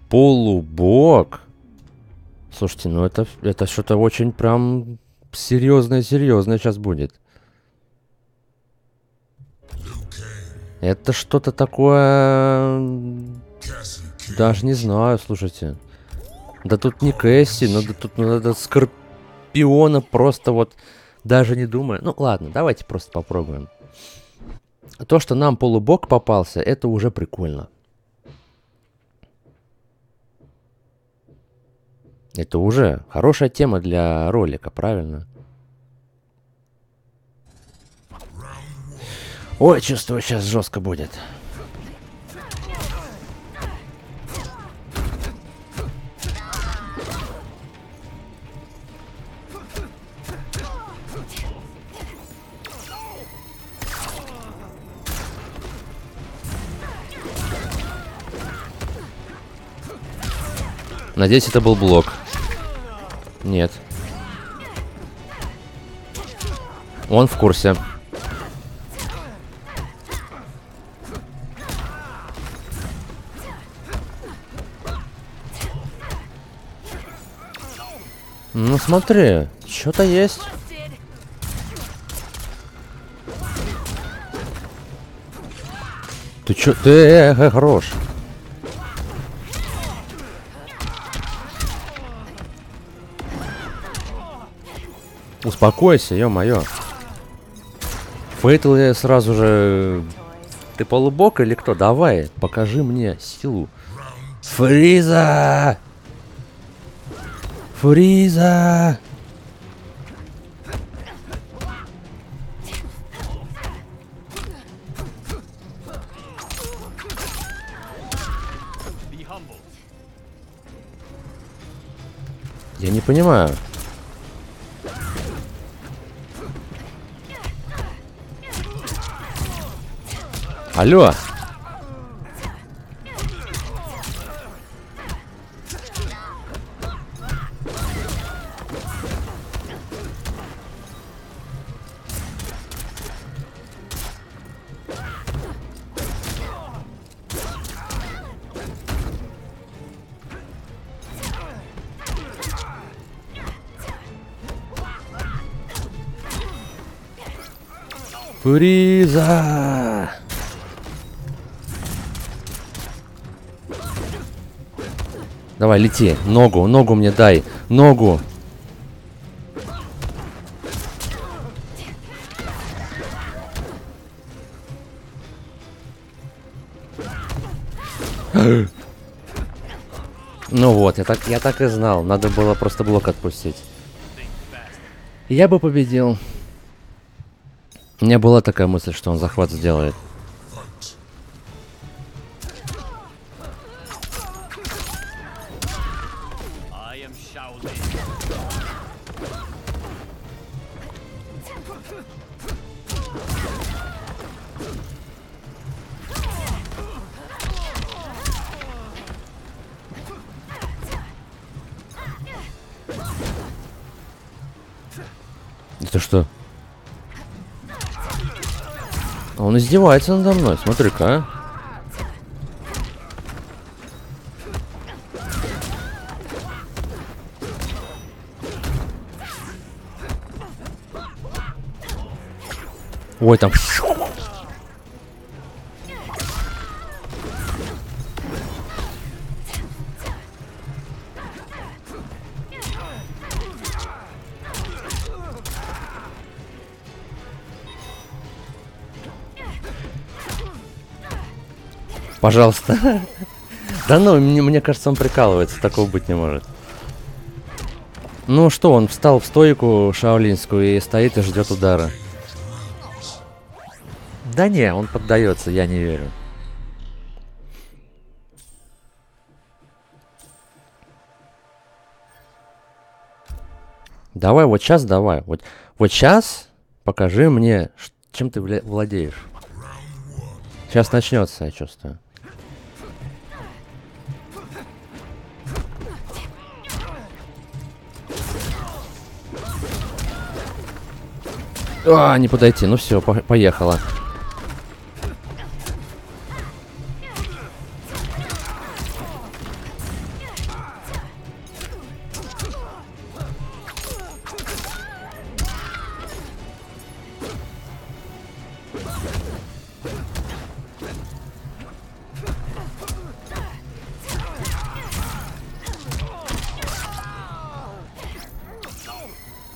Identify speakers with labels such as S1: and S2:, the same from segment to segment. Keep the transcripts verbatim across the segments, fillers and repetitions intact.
S1: Полубог? Слушайте, ну это, это что-то очень прям серьезное-серьезное сейчас будет. Это что-то такое... Даже не знаю, слушайте. Да тут не Кэсси, но да тут надо Скорпиона просто вот даже не думаю. Ну ладно, давайте просто попробуем. То, что нам полубог попался, это уже прикольно. Это уже хорошая тема для ролика, правильно? Ой, чувствую, сейчас жестко будет. Надеюсь, это был блок. Нет. Он в курсе. Ну смотри, что-то есть. Ты чё? Ты э, э, хорош. Успокойся, ё-моё. Фейтл я сразу же... Ты полубок или кто? Давай, покажи мне силу. Фриза! Фриза! Я не понимаю. Алло! Фриза! Давай, лети. Ногу, ногу мне дай. Ногу. Ну вот, я так, я так и знал. Надо было просто блок отпустить. Я бы победил. У меня была такая мысль, что он захват сделает. Это что? Он издевается надо мной, смотри-ка, а. Ой, там... Пожалуйста. Да ну, мне, мне кажется, он прикалывается. Такого быть не может. Ну что, он встал в стойку шаолинскую и стоит и ждет удара. Да не, он поддается, я не верю. Давай, вот сейчас давай. Вот, вот сейчас покажи мне, чем ты владеешь. Сейчас начнется, я чувствую. А, не подойти. Ну все, по поехала.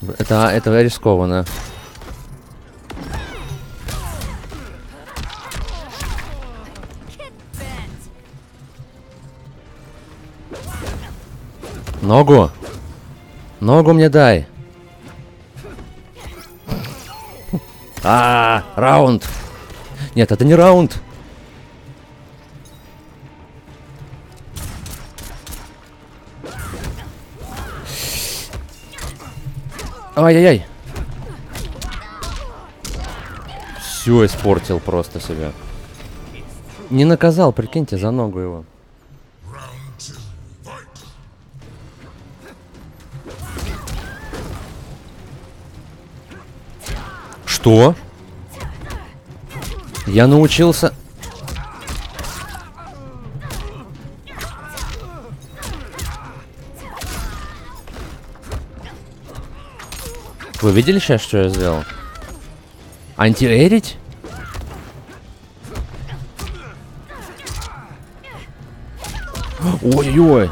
S1: Это, это рискованно. Ногу! Ногу мне дай! А, раунд! Нет, это не раунд! Ай-яй-яй! Все испортил просто себя. Не наказал, прикиньте, за ногу его. Что? Я научился... Вы видели сейчас, что я сделал? Антиэрить? Ой-ой-ой.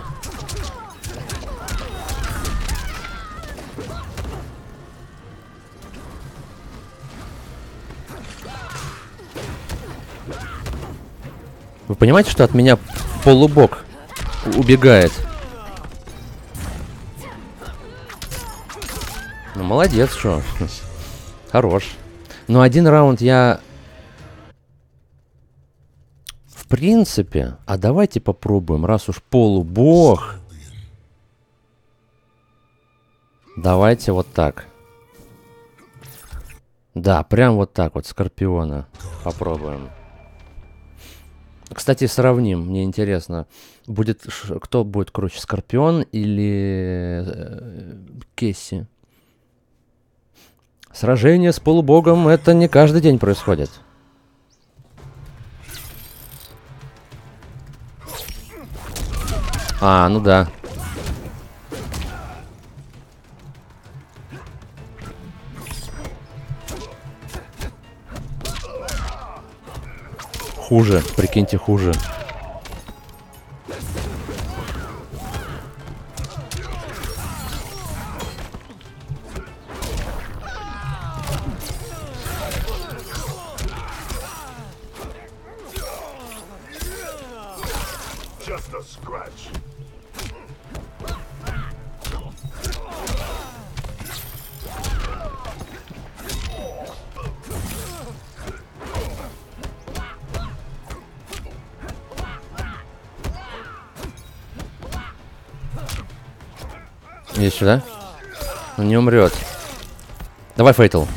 S1: Вы понимаете, что от меня полубок убегает? Ну, молодец, что. Хорош. Но один раунд я... В принципе... А давайте попробуем, раз уж полубог. Давайте вот так. Да, прям вот так вот, Скорпиона. Попробуем. Кстати, сравним. Мне интересно, будет кто будет круче, Скорпион или э, Кесси? Сражение с полубогом — это не каждый день происходит. А, ну да. Хуже, прикиньте, хуже. Иди сюда. Он не умрет. Давай, Фейтл.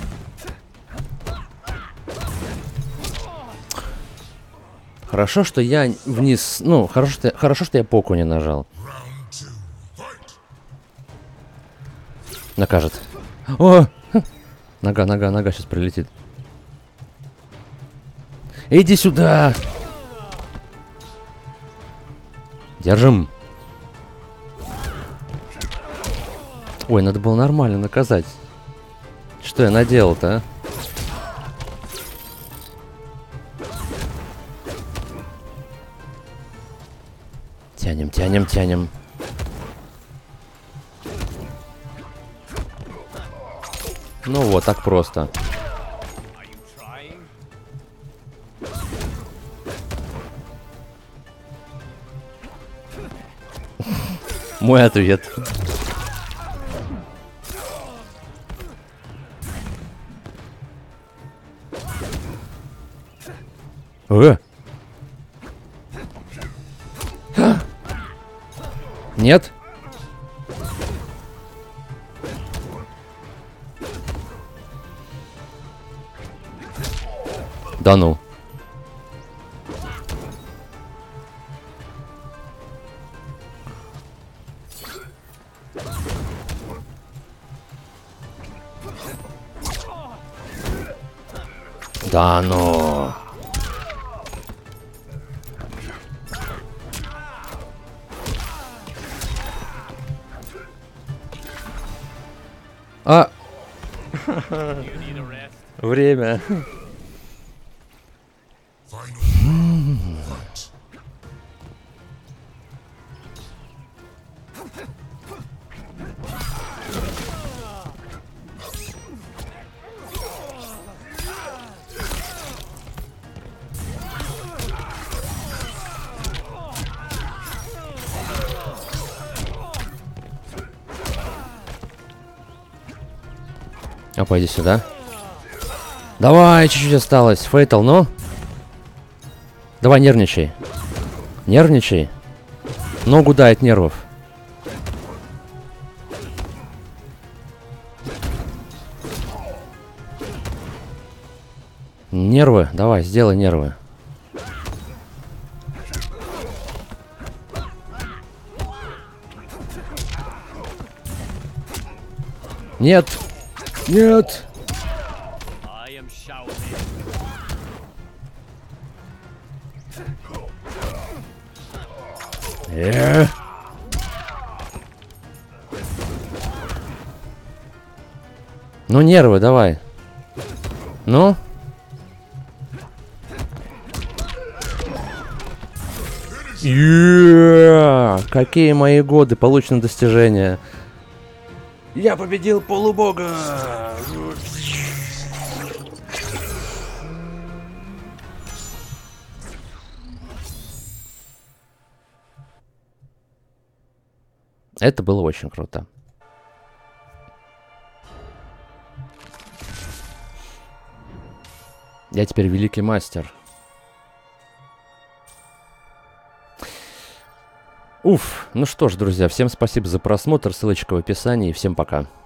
S1: Хорошо, что я вниз... Ну, хорошо, что, хорошо, что я поку не нажал. Накажет. О! Нога, нога, нога сейчас прилетит. Иди сюда! Держим. Ой, надо было нормально наказать. Что я наделал-то, а? Тянем, тянем, тянем. Ну вот, так просто. Мой ответ. Э? Нет? Да ну. Да ну. А. Время. А, пойди сюда. Давай, чуть-чуть осталось. Фейтал, ну. Давай, нервничай. Нервничай. Ногу дай от нервов. Нервы, давай, сделай нервы. Нет! Нет! Э. Ну, нервы, давай. Ну? Yeah! Какие мои годы, получены достижения. Я победил полубога! Это было очень круто. Я теперь великий мастер. Уф, ну что ж, друзья, всем спасибо за просмотр, ссылочка в описании, всем пока.